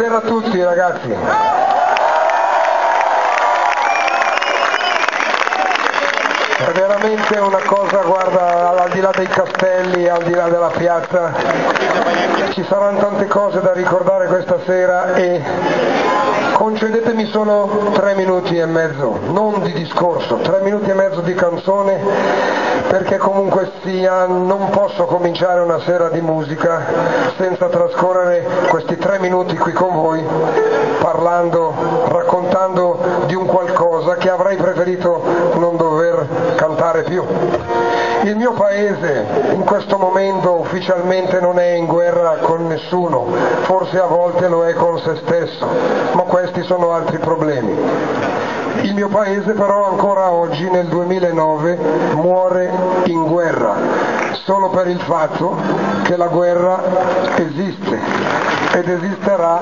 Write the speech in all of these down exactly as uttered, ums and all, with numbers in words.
Buonasera a tutti ragazzi. È veramente una cosa, guarda, al di là dei castelli, al di là della piazza, ci saranno tante cose da ricordare questa sera e concedetemi solo tre minuti e mezzo, non di discorso, tre minuti e mezzo di canzone, perché comunque sia non posso cominciare una sera di musica senza trascorrere questi tre minuti qui con voi parlando, raccontando di un qualcosa che avrei preferito non dover cantare più. Il mio paese in questo momento ufficialmente non è in guerra con nessuno, forse a volte lo è con se stesso, ma questi sono altri problemi. Il mio paese però ancora oggi nel duemilanove muore in guerra, solo per il fatto che la guerra esiste ed esisterà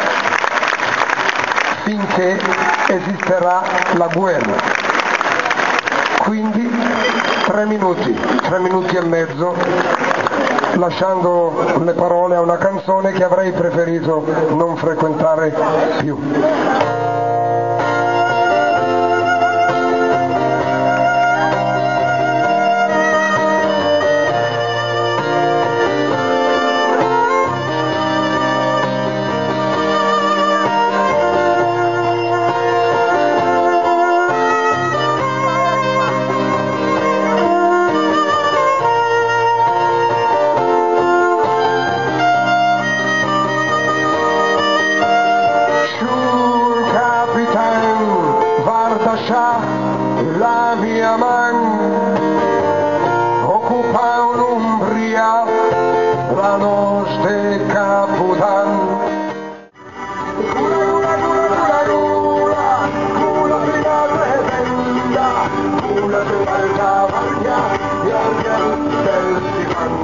finché esisterà la guerra. Quindi tre minuti, tre minuti e mezzo, lasciando le parole a una canzone che avrei preferito non frequentare più. La mia man occupa un'Umbria, la nostra capodan. Cula, cula, cula, cula, cula, fina tremenda, cula de valga vaglia, y al del diván.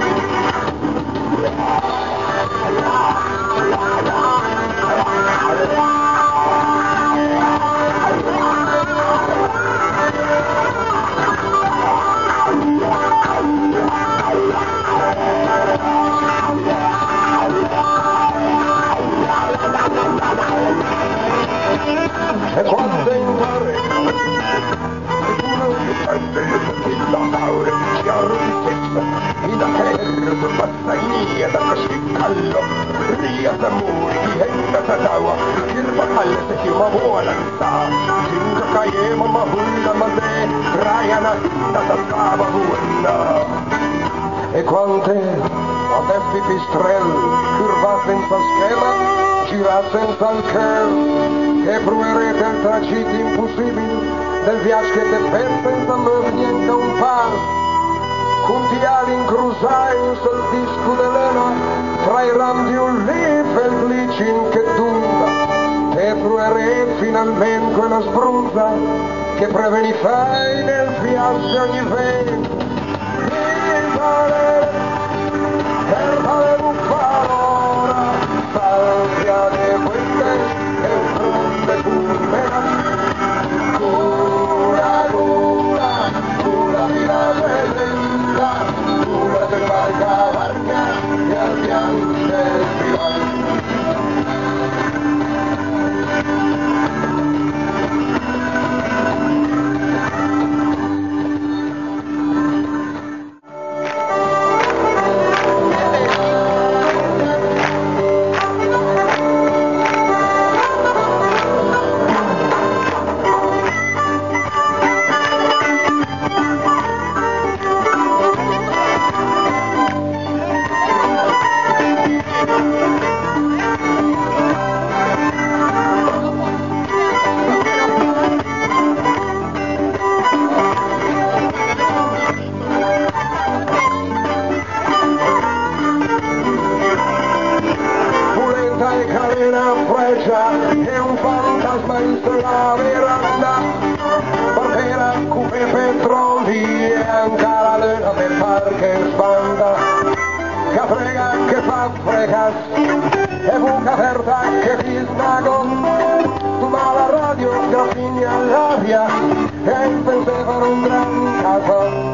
E quando impare e tu non ti senti la laure chiaro di testa in la terra per battaglia da così callo ria d'amore di henda tatawa kirba kalle se chiama buona sta cinta kayema mahulla made rayana tatakava buona e quante a te pipistrel curva senza schema gira senza il che che proverete il tragitto impossibile del viaggio che te per senza me niente un par contiali incrusai sul disco de lena tra i ram di un leaf e il glicin che dunga te proverete finalmente quella spruzza che preveni fai nel viaggio ogni vento il valere per vale un valora salvia de queste cura, cura, cura di la bellezza, cura del valga varga e al piano del divano. È un fantasma in sulla veranda, porterà cupe petroli e anche la luna per far che sbanda, che frega che fa fregas e buca aperta che ti snago, ma la radio graffigna all'aria e pensava un gran caso.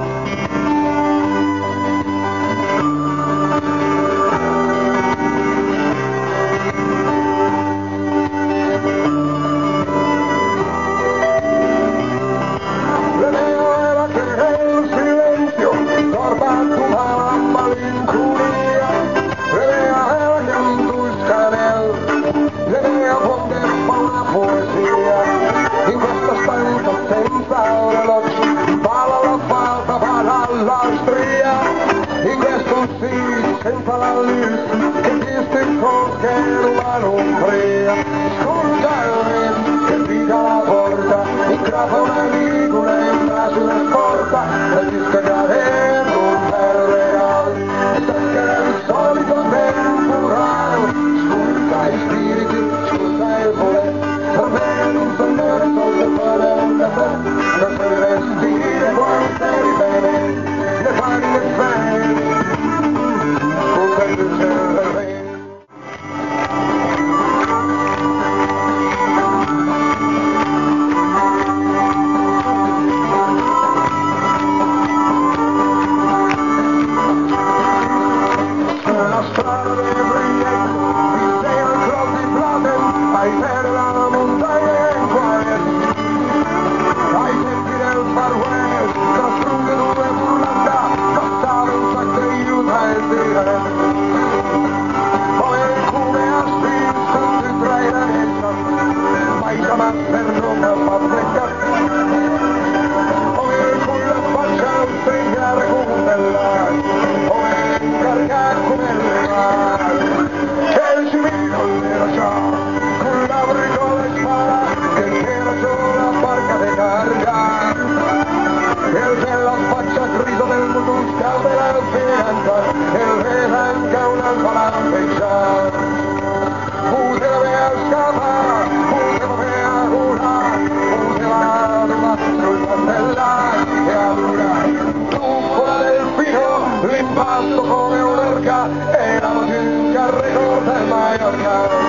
senza la luz, esiste che l'umano crea, scordagliamente che pica la porta, incrapa una ligura e entra sulla porta, la disca cadendo per reale, e toccherà il solito temporale, scorda i spiriti, scorda il voler, per me non sono risolto fare un caffè, non puoi vestire quando sei bene, ne fai le bene. Come un'orca e la musica ricorda il Mallorca.